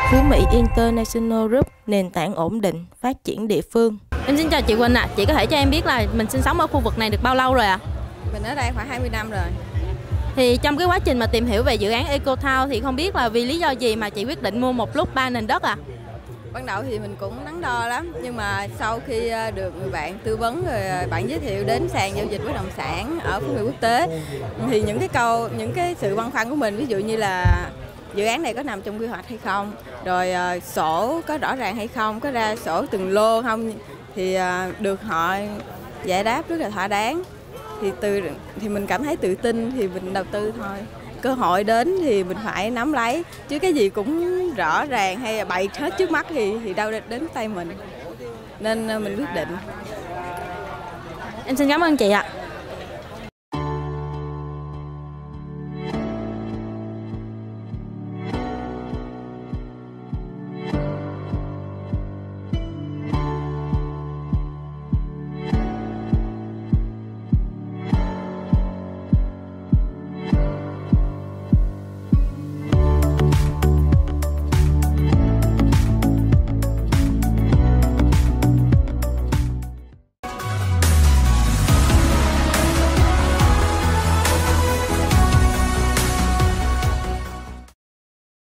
Phú Mỹ International Group, nền tảng ổn định, phát triển địa phương. Em xin chào chị Quỳnh ạ. Chị có thể cho em biết là mình sinh sống ở khu vực này được bao lâu rồi ạ? Mình ở đây khoảng 20 năm rồi. Thì trong cái quá trình mà tìm hiểu về dự án EcoTown thì không biết là vì lý do gì mà chị quyết định mua một lúc 3 nền đất ạ? Ban đầu thì mình cũng đắn đo lắm, nhưng mà sau khi được người bạn tư vấn rồi bạn giới thiệu đến sàn giao dịch bất động sản ở Phú Mỹ Quốc tế, thì những cái sự băn khoăn của mình, ví dụ như là dự án này có nằm trong quy hoạch hay không, rồi sổ có rõ ràng hay không, có ra sổ từng lô không, thì được họ giải đáp rất là thỏa đáng. Thì mình cảm thấy tự tin thì mình đầu tư thôi. Cơ hội đến thì mình phải nắm lấy, chứ cái gì cũng rõ ràng hay là bày hết trước mắt thì đâu đến tay mình. Nên mình quyết định. Em xin cảm ơn chị ạ.